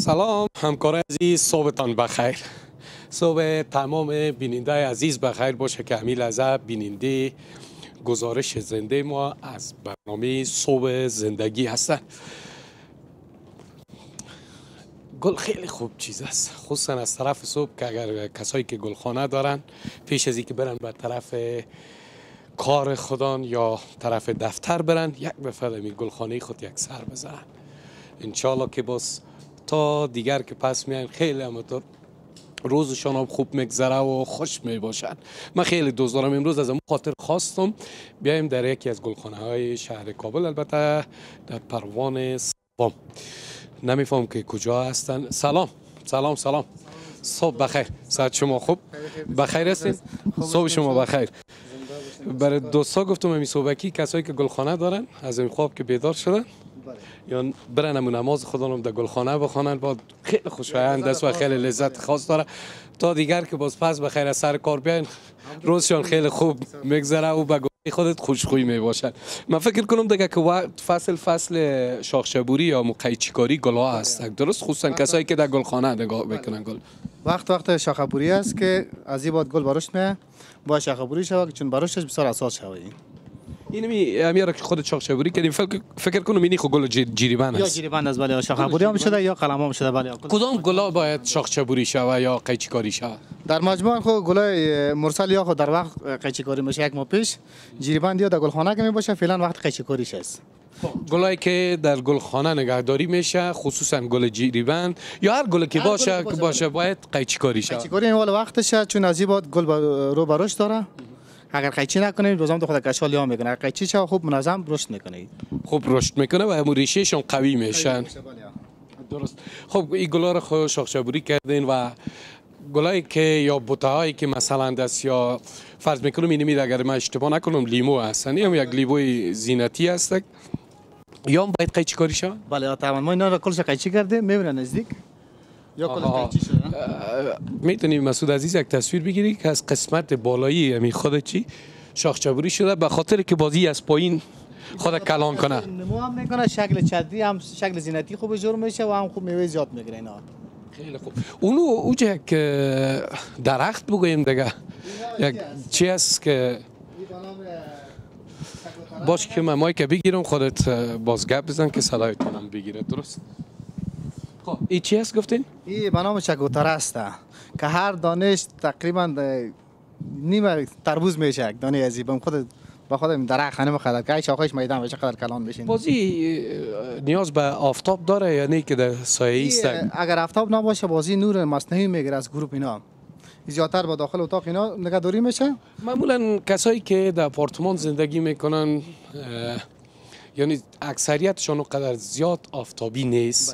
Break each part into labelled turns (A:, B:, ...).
A: سلام همکار عزیز، صبحتان بخیر. صبح تمام بیننده عزیز بخیر باشه که همین لحظه بیننده گزارش زنده ما از برنامه صبح زندگی هستن. گل خیلی خوب چیز است، خصوصا از طرف صبح که اگر کسایی که گلخانه دارن پیش از اینکه برن به طرف کار خودان یا طرف دفتر برن یک دفعه می گلخانه خود یک سر بزنن. انشالله که باز تا دیگر که پس میان خیلی همونطور روزشان هم خوب میگذره و خوش می باشن. من خیلی دوست دارم امروز از اون خاطر خواستم بیایم در یکی از گلخانه های شهر کابل، البته در پروان سوم. نمیفهم که کجا هستن. سلام سلام سلام، صبح بخیر. ساعت شما خوب؟ بخیر هستین؟ صبح شما بخیر. برای دوستا گفتم امی صبحکی کسایی که گلخانه دارن از این خواب که بیدار شدن یا برن همون نماز خودانم در گلخانه بخوانن، با خیلی خوشایند است و خیلی لذت خاص داره. تا دیگر که باز پس بخیر از سر کار بیاین روزشان خیلی خوب میگذره و به خودت خوشخوی می باشن. من فکر کنم دیگه که فصل شاخشبوری یا قیچیکاری گلا است، درست؟ خصوصا کسایی که در گلخانه نگاه میکنن گل
B: وقت شاخه‌بوری است که از این بعد گل برشت میه با شاخه‌بوری شود، چون برشتش بسیار اساس شود.
A: این همیاره که خود شاخشبوری کردیم، فکر کنم اینی خود گل جیریبند است.
B: یا جیریبند است، بله. شاخه‌بوری هم شده یا قلم هم شده، بله.
A: کدام گلا باید شاخشبوری شود یا قیچیکاری شود؟
B: در مجموع خود گلای مرسل یا خود در وقت قیچیکاری میشه یک ماه پیش، جیریبند یا در گلخانه که میباشه فعلا وقت قیچیکاریش است.
A: گلایی که در گلخانه نگهداری میشه، خصوصا گل جیریبند یا هر گل که باشه باید قیچیکاری شه.
B: قیچیکاری این وقتشه، چون از این بعد گل رو برشت داره. اگر قیچی نکنید روزام تو خود کشال یا میکنه، اگر قیچی شه خوب منظم رشد میکنه،
A: خوب رشد میکنه و همون ریشهشون قوی میشن. درست. خب این گلا رو خود شاخشبوری کردین و گلایی که یا بوتهایی که مثلا دست یا فرض میکنم اینمی اگر من اشتباه نکنم لیمو هستن، یا یک لیموی زینتی هست یا باید قیچی کاری شود؟
B: بله تمام. ما اینا رو کلش قیچی کرده میبینن نزدیک یا کلش قیچی شده.
A: میتونی مسعود عزیز یک تصویر بگیری که از قسمت بالایی همین خود چی شاخشبوری شده، به خاطر که بازی از پایین خود کلان کنه.
B: نمو هم میکنه، شکل چدری هم شکل زینتی خوب جور میشه و هم خوب میوه زیاد میگیره اینا.
A: خیلی خوب. اونو اوجه یک درخت بگوییم دیگه، یک چی است که باش که من مایک بگیرم خودت باز گپ بزن که صدایتونم بگیره، درست؟ خب این چی است گفتین؟
B: این به نام چکوتره است که هر دانش تقریبا نیم تربوز میشه. یک دانه از این خود با خودم درخت خانم خدر که شاخهش میدان بشه قدر کلان بشین.
A: بازی نیاز به آفتاب داره یا نه که در سایه است؟
B: اگر آفتاب نباشه بازی نور مصنوعی میگیره از گروپ اینا، زیادتر با داخل اتاق اینا نگهداری میشه.
A: معمولا کسایی که در آپارتمان زندگی میکنن یعنی اکثریتشون قدر زیاد آفتابی نیست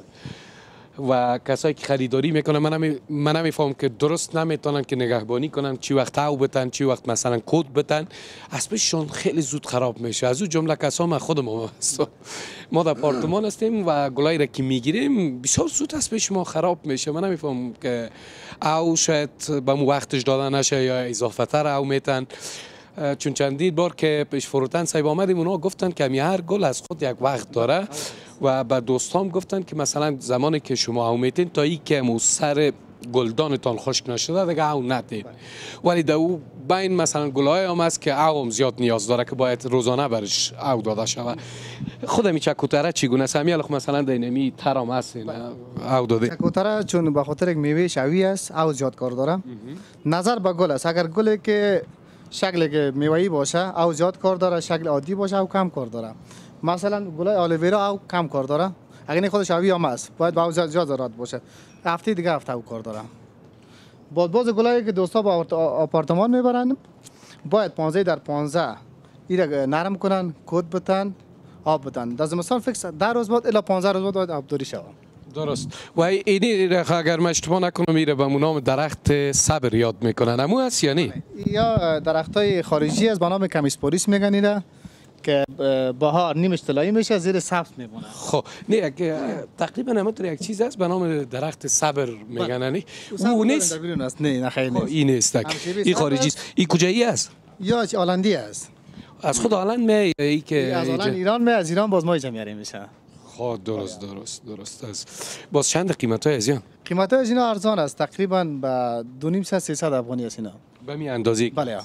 A: و کسایی که خریداری میکنن من نمیفهم که درست نمیتونن که نگهبانی کنن، چی وقت او بتن چی وقت مثلا کد بتن، اسبشون خیلی زود خراب میشه. از اون جمله کسا من خودم هستم، ما در آپارتمان هستیم و گلایی را که میگیریم بسیار زود اسبش ما خراب میشه. من نمیفهم که او شاید به مو وقتش دادن نشه یا اضافه تر او میتن، چون چندین بار که پیش فروتن صاحب آمدیم اونا گفتن که هر گل از خود یک وقت داره و به دوستام گفتن که مثلا زمانی که شما او میتین تا ای که مو سر گلدانتان خشک نشده دیگه او ندین، ولی در او بین مثلا گلای هم هست که او هم زیاد نیاز داره که باید روزانه برش او داده شود. خود می چکوتره چگونه است؟ همیالخ مثلا در اینمی ترام هست او داده
B: چکوتره چون به خاطر یک میوه شوی است او زیاد کار داره. نظر به گل است، اگر گلی که شکل که میوه‌ای باشه او زیاد کار داره، شکل عادی باشه او کم کار داره. مثلا گلای آلوویرا او کم کار داره، اگر این خودش شوی هم است باید با او زیاد ضرورت باشه، هفته دیگه هفته او کار داره. باز گلایی که دوستا با آپارتمان میبرن باید 15 در 15 ایره نرم کنن، کد بتن، آب بتن. در زمستان فکس 10 روز بعد الی 15 روز بعد باید آبداری شود.
A: درست. و اینی اگر من اشتباه نکنم میره به نام درخت صبر یاد میکنن، امو هست یا نه؟
B: یا درخت های خارجی است به نام کمیسپوریس میگن اینا که بهار نیمش طلایی میشه زیر سبز میمونه.
A: خب نه تقریبا همونطور یک چیز است به نام درخت صبر میگن، نه او نیست؟
B: نه خیلی نیست.
A: این نیست، این خارجی است. این کجایی است؟
B: یا هلندی است.
A: از خود هلند می ای که
B: از هلند ایران می، از ایران باز ما اینجا میاریم میشه.
A: خب درست است. باز چند قیمت های از این؟
B: قیمت های از اینا ارزان است، تقریبا به 2.5 300 افغانی است اینا.
A: به می اندازی؟
B: بله.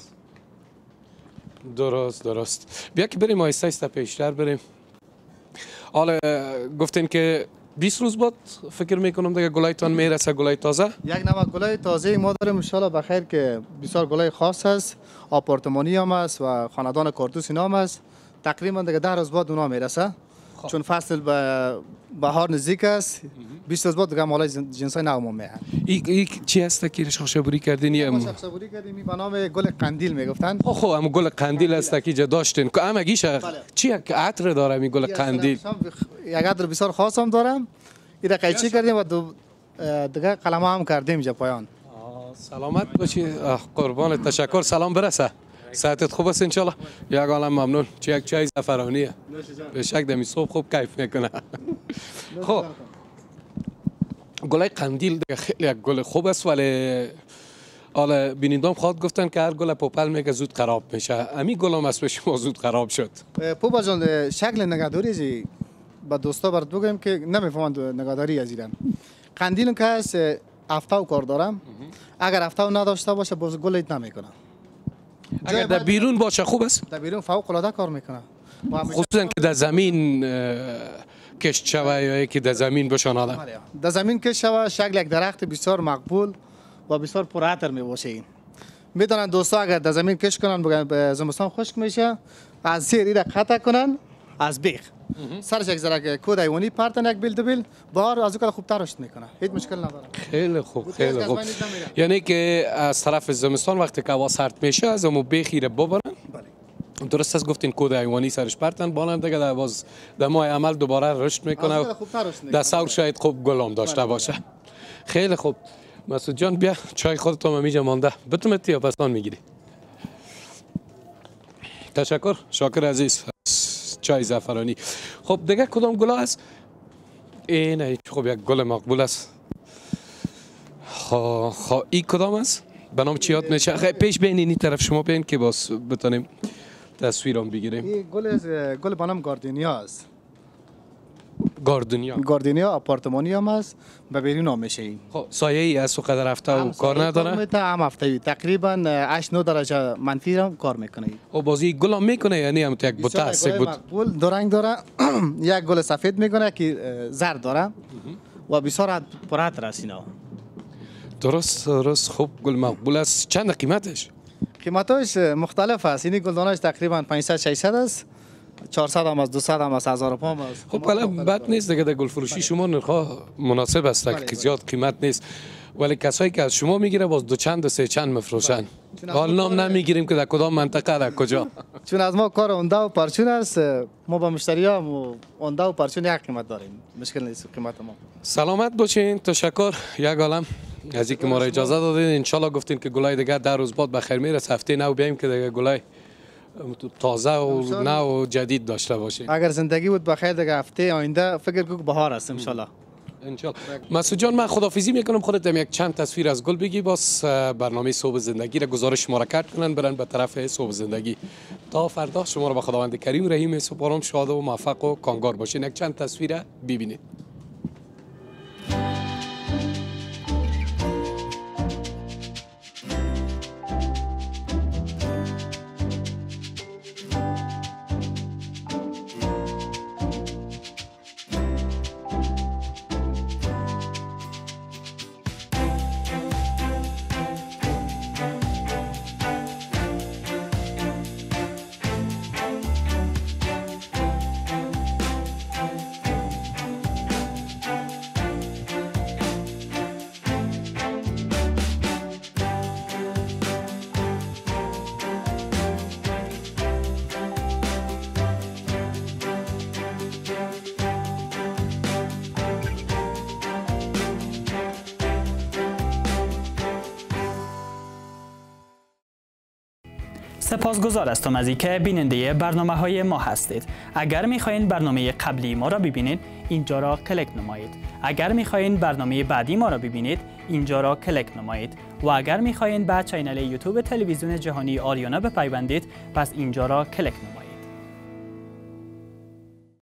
A: درست. بیا که بریم آهسته پیشتر بریم. حالا گفتین که 20 روز بعد فکر میکنم دیگه گلایتان میرسه، گلای تازه؟
B: یک نوع گلای تازه ما داریم ان شاء الله بخیر که بسیار گلای خاص است، آپارتمانی هم است و خاندان کارتوس اینا هم است. تقریبا دیگه 10 روز بعد اونا میرسه. چون فصل به بهار نزدیک است، 20 روز بعد دیگه مالای جنسای نو ما میاد.
A: این چی هست که شخصبوری کردین؟
B: ما شخصبوری کردیم به نام گل قندیل میگفتن.
A: خب هم گل قندیل است که جا داشتین. اما گیش چی عطر داره می گل قندیل؟
B: یک عطر بسیار خاص هم دارم. این قیچی کردیم و دیگه قلمه هم کردیم اینجا پایان.
A: سلامت باشی قربان، تشکر. سلام برسه. صحتت خوب است انشالله؟ یک عالم ممنون. یک چای زعفرانیه به شک دمی صبح خوب کیف میکنه. خب گلای قندیل دیگه خیلی یک گل خوب است، ولی حالا بینندام خواهد گفتن که هر گل پوپل میگه زود خراب میشه. همین گلام است به شما زود خراب شد.
B: پوپل جان شکل نگهداری با دوستا برات بگم که نمیفهمند نگهداری از ایران. قندیل که هست هفته کار دارم. اگر هفته نداشته باشه باز گل ایت نمیکنه.
A: اگر در بیرون باشه خوب است؟
B: در بیرون فوق العاده کار میکنه.
A: خصوصا که در زمین کشت شوه یا که در زمین بشان آدم.
B: در زمین کشت شوه شکل یک درخت بسیار مقبول و بسیار پرعطر میباشه. این میدونن دوستا اگر در زمین کشت کنن به زمستان خشک میشه، از زیر ایره قطع کنن از بیخ سرش یک ذره کود حیوانی پرتن یک بیل دو بیل بار از اون خوب رشد میکنه، هیچ مشکل نداره.
A: خیلی خوب. یعنی که از طرف زمستان وقتی که هوا سرد میشه از اون بیخیره ببرن. درست است گفتین کود حیوانی سرش پرتن بالن دیگه در ماه عمل دوباره رشد میکنه و در سور شاید خوب گلام داشته باشه. خیلی خوب. مسعود جان بیا چای خودت هم اینجا مانده، بتونی یا پسان میگیری؟ تشکر، شاکر عزیز. چای زعفرانی. خب دیگه کدام گل است؟ این خب یک گل مقبول است. خب این کدام است؟ به نام چی یاد میشه؟ خیلی پیش بینین این طرف شما بین که باز بتونیم تصویرم بگیریم.
B: این گل به نام گاردینیا است.
A: گاردینیا
B: آپارتمانی هم است، به بیرون هم میشه. این
A: خب سایه ای از و قدر هفته و کار نداره؟
B: هم هفته تقریبا 8 9 درجه منفی هم کار میکنه.
A: او بازی گل هم میکنه یعنی هم یک بوته است؟ یک
B: گل دو رنگ داره. یک گل سفید میکنه که زرد داره و بسیار پرعطر است اینا.
A: درست. خوب گل مقبول است. چند قیمتش؟
B: قیمتش مختلف است. این گلدانش تقریبا 500 600 است. 400 هم از 200 هم از 1000 هم است.
A: خب حالا بد نیست دیگه، در گل فروشی شما نرخ‌ها مناسب است که زیاد قیمت نیست، ولی کسایی که از شما میگیره باز دو چند و سه چند مفروشن. حال نام نمیگیریم که در کدام منطقه در کجا.
B: چون از ما کار عمده و پرچون است، ما با مشتری‌ها عمده و پرچون یک قیمت داریم، مشکل نیست قیمت ما.
A: سلامت باشین. تشکر یک عالم از اینکه ما را اجازه دادین. ان شاء الله گفتین که گلای دیگه در روز بعد بخیر میرسه، هفته نو بیایم که دیگه گلای تازه و نو و جدید داشته باشیم.
B: اگر زندگی بود بخیر دیگه هفته آینده فکر کنم بهار است ان شاء الله.
A: مسعود جان من خداحافظی میکنم، خودت هم یک چند تصویر از گل بگی، باز برنامه صبح زندگی را گزارش مراکت کنن برن به طرف صبح زندگی. تا فردا شما را به خداوند کریم رحیم سپارم، شاد و موفق و کامگار باشین. یک چند تصویر ببینید.
C: سپاسگزار هستم از اینکه بیننده برنامه‌های ما هستید. اگر می‌خواهید برنامه قبلی ما را ببینید، اینجا را کلیک نمایید. اگر می‌خواهید برنامه بعدی ما را ببینید، اینجا را کلیک نمایید. و اگر می‌خواهید به کانال یوتیوب تلویزیون جهانی آریانا بپیوندید، پس اینجا را کلیک نمایید.